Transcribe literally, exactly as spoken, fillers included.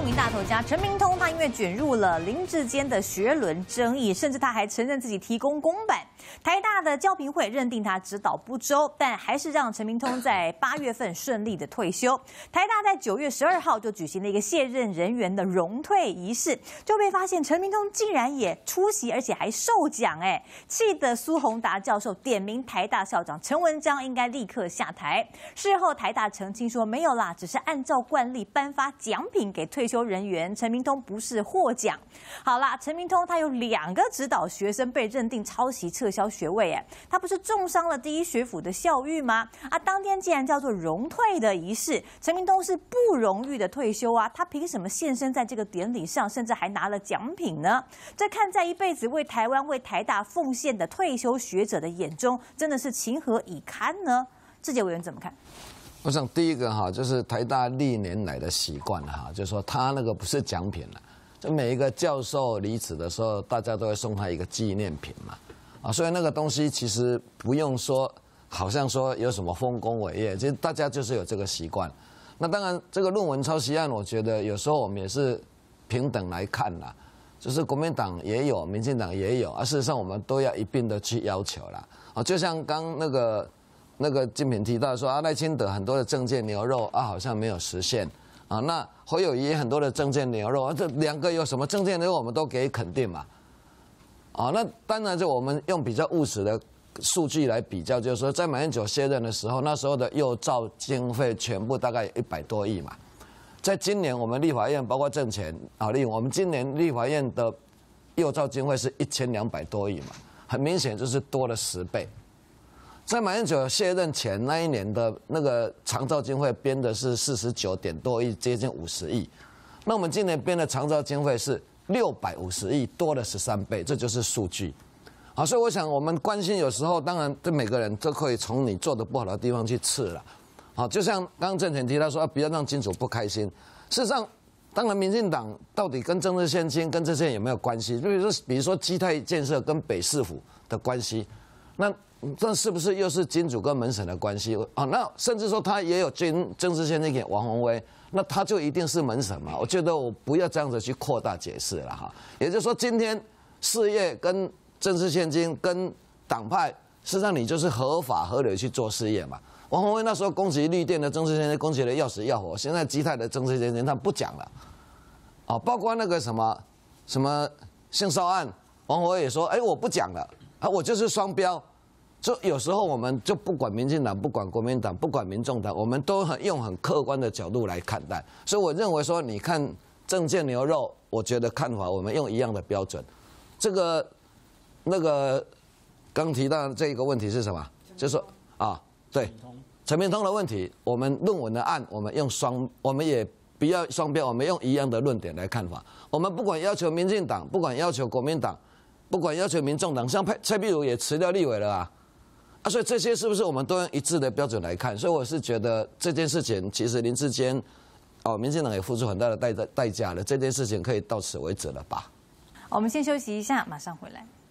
名大头家陈明通，他因为卷入了林志坚的学伦争议，甚至他还承认自己提供公版。台大的教评会认定他指导不周，但还是让陈明通在八月份顺利的退休。台大在九月十二号就举行了一个卸任人员的荣退仪式，就被发现陈明通竟然也出席，而且还受奖，哎，气得苏宏达教授点名台大校长陈文章应该立刻下台。事后台大澄清说没有啦，只是按照惯例颁发奖品给退休人员，陈明通不是获奖。好啦，陈明通他有两个指导学生被认定抄袭撤销学位，哎，他不是重伤了第一学府的校誉吗？啊，当天既然叫做荣退的仪式，陈明通是不荣誉的退休啊，他凭什么现身在这个典礼上，甚至还拿了奖品呢？这看在一辈子为台湾、为台大奉献的退休学者的眼中，真的是情何以堪呢？志杰委员怎么看？ 我想第一个哈，就是台大历年来的习惯哈，就是说他那个不是奖品了，就每一个教授离职的时候，大家都会送他一个纪念品嘛，啊，所以那个东西其实不用说，好像说有什么丰功伟业，其实大家就是有这个习惯。那当然，这个论文抄袭案，我觉得有时候我们也是平等来看啦，就是国民党也有，民进党也有，啊，事实上我们都要一并的去要求啦，啊，就像刚那个。那个竞品提到说啊，赖清德很多的政见牛肉啊，好像没有实现啊。那侯友宜很多的政见牛肉啊，这两个有什么政见牛肉，我们都给肯定嘛。啊，那当然就我们用比较务实的数据来比较，就是说在马英九卸任的时候，那时候的幼教经费全部大概一百多亿嘛。在今年我们立法院包括政前啊，例如我们今年立法院的幼教经费是一千两百多亿嘛，很明显就是多了十倍。在马英九卸任前那一年的那个长照经费编的是四十九点多亿，接近五十亿。那我们今年编的长照经费是六百五十亿，多了十三倍，这就是数据。好，所以我想我们关心有时候，当然对每个人都可以从你做的不好的地方去刺了。好，就像刚刚郑前提到说，不要让金主不开心。事实上，当然民进党到底跟政治现金跟这些有没有关系？比如说，比如说基泰建设跟北市府的关系，那。这是不是又是金主跟门神的关系啊？那甚至说他也有政政治现金给王宏威，那他就一定是门神嘛？我觉得我不要这样子去扩大解释了哈。也就是说，今天事业跟政治现金跟党派，事实上你就是合法合理去做事业嘛。王宏威那时候攻击绿电的政治现金，攻击的要死要活，现在基泰的政治现金他不讲了，啊，包括那个什么什么性骚案，王宏威也说，哎，我不讲了，啊，我就是双标。就有时候我们就不管民进党，不管国民党，不管民众党，我们都很用很客观的角度来看待。所以我认为说，你看政见牛肉，我觉得看法我们用一样的标准。这个那个刚提到的这个问题是什么？就是说啊，对，陈明通的问题，我们论文的案，我们用双，我们也不要双标，我们用一样的论点来看法。我们不管要求民进党，不管要求国民党，不管要求民众党，像蔡壁如也辞掉立委了啊。啊，所以这些是不是我们都用一致的标准来看？所以我是觉得这件事情，其实林志坚，哦，民进党也付出很大的代代价了。这件事情可以到此为止了吧？ 我们先休息一下，马上回来。